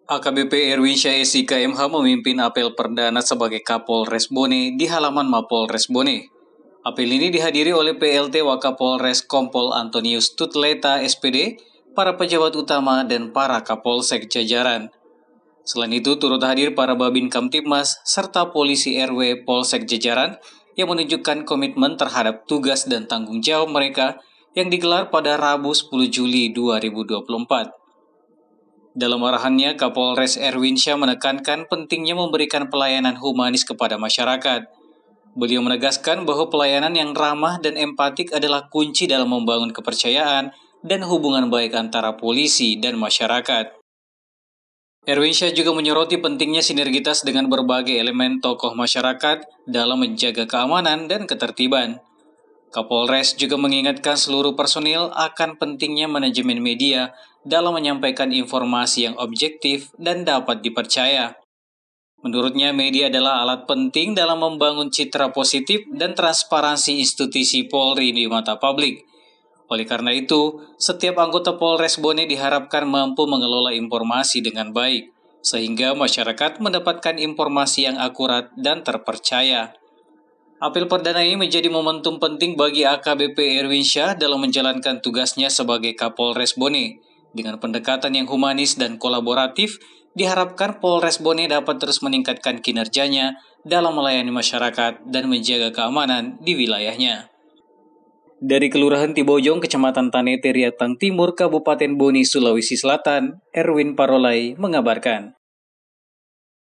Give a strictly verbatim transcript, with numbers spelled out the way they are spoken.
A K B P Erwinsyah S I K M H memimpin apel perdana sebagai Kapolres Bone di halaman Mapolres Bone. Apel ini dihadiri oleh P L T Wakapolres Kompol Antonius Tutleta S P D, para pejabat utama, dan para Kapolsek jajaran. Selain itu, turut hadir para Babin Kamtibmas serta polisi R W Polsek jajaran yang menunjukkan komitmen terhadap tugas dan tanggung jawab mereka yang digelar pada Rabu sepuluh Juli dua ribu dua puluh empat. Dalam arahannya, Kapolres Erwinsyah menekankan pentingnya memberikan pelayanan humanis kepada masyarakat. Beliau menegaskan bahwa pelayanan yang ramah dan empatik adalah kunci dalam membangun kepercayaan dan hubungan baik antara polisi dan masyarakat. Erwinsyah juga menyoroti pentingnya sinergitas dengan berbagai elemen tokoh masyarakat dalam menjaga keamanan dan ketertiban. Kapolres juga mengingatkan seluruh personil akan pentingnya manajemen media dalam menyampaikan informasi yang objektif dan dapat dipercaya. Menurutnya, media adalah alat penting dalam membangun citra positif dan transparansi institusi Polri di mata publik. Oleh karena itu, setiap anggota Polres Bone diharapkan mampu mengelola informasi dengan baik, sehingga masyarakat mendapatkan informasi yang akurat dan terpercaya. Apel perdana ini menjadi momentum penting bagi A K B P Erwinsyah dalam menjalankan tugasnya sebagai Kapolres Bone. Dengan pendekatan yang humanis dan kolaboratif, diharapkan Polres Bone dapat terus meningkatkan kinerjanya dalam melayani masyarakat dan menjaga keamanan di wilayahnya. Dari Kelurahan Tibojong, Kecamatan Tanete, Riatang Timur, Kabupaten Bone, Sulawesi Selatan, Erwin Parolai mengabarkan.